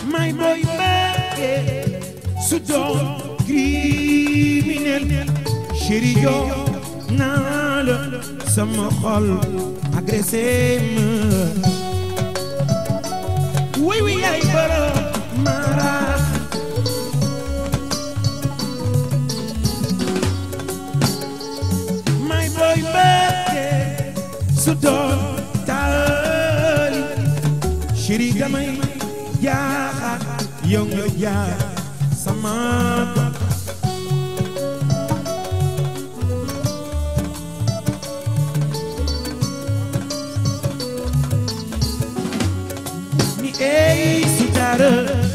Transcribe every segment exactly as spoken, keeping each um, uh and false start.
my boy Mbacke su doon criminel chéri jox naa la sama xol agressé ma way wi yaay borom mara my boy Mbacke su doon taali chéri gamay jaaxal yow nga jaar sama ni ey si dara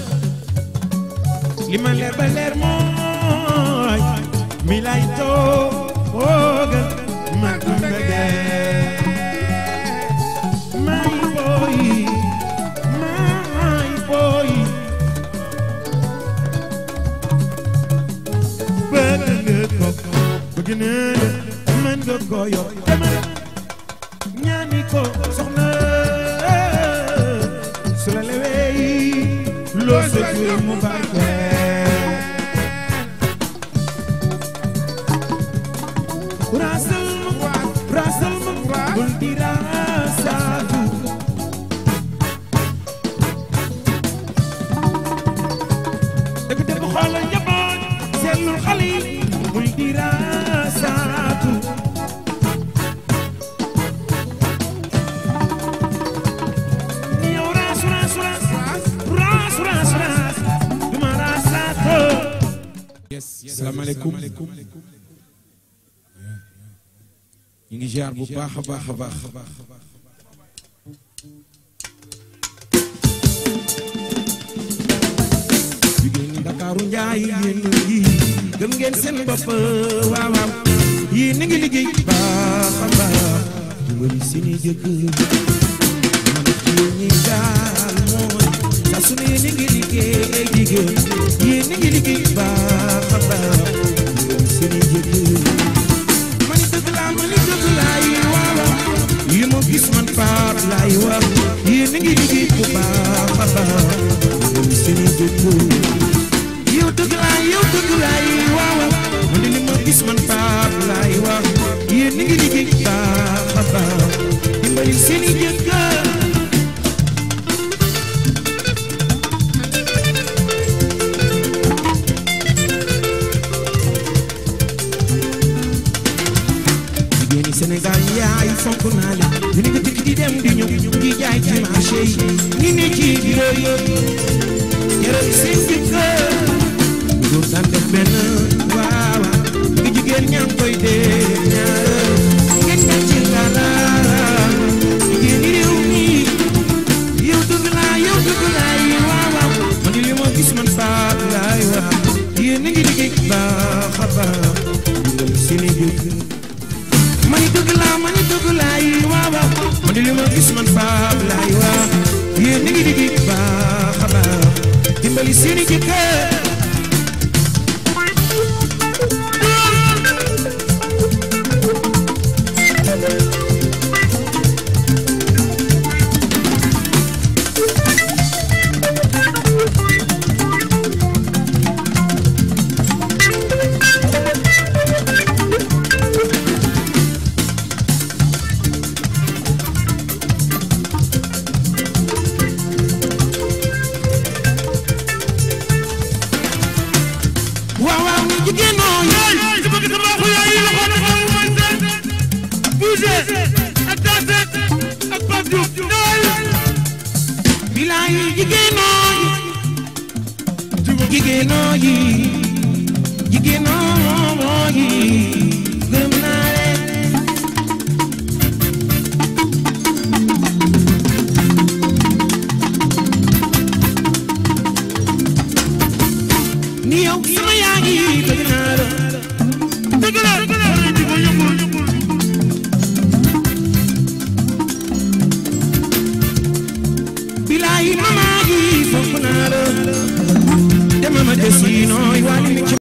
li ma leer ba leer mooy mi lay toogal ma du mbege my boy my boy bëgg nga ko bëgg naa la mën nga ko yor demal ñaani ko soxna su la lewee loo sa jur mu barke rasal ma rasal ma bul di rasaatu dëgg dëgg xoolal njaboot seetlul xale yi bul di rasaatu yow ras ras ras ras ras ras duma rasaatu. Asalaamaaleykum ñu ngi jaar bu baax a baax a baax jigéen ñi Ndakaaru njaay yéen yi gëm ngeen seen bopp waaw waaw yéen ni ngi liggéey baax a baax di wëri seeni jëkkër man jigéen ñi daal mooy saa su ne ni ngi liggéey jigéen yéen ni ngi liggéey baax a baax di wëri seeni jëkkër mani dëgg laa mani dëgg laay waaw waaw yi ma gis man faar laay wax yéen ni ngi liggéey bu baax a baax di wëri seeni jëkkër yow dëgg laay yow dëgg laay waaw waaw man li ma gis man faar laay wax yéen ni ngi liggéey baax a baax dimbali seeni jëkkër jigéeni Sénégal yaay fonk naa leen ñu ngi dikk di dem di ñëw di jaay ci marché yi ñi ne ci bureau yi yërëm seen jëkkër góor daan def benn waaw gi jigéen ñaa ngi koy dee ñaar ngeen ñaan ci ngala jigéen ñi réew mi yow dëgg laa yow dëgg laa yi waaw waaw man li ma gis man faat laay wax yéen a ngi liggéey baax a baax dundal seeni jëkkër mani dëgg laa mani dëgg laa yi waaw waaw man li ma gis man faat laay wax yéen a ngi liggéey baax a baax dimbali seeni jëkkër jigéenoo yi jigéenoo yi gërëm naa leen ni yow sama yaa ngi bëgg naa la dëgg la bilaay mama yi fonk naa la dama ma desino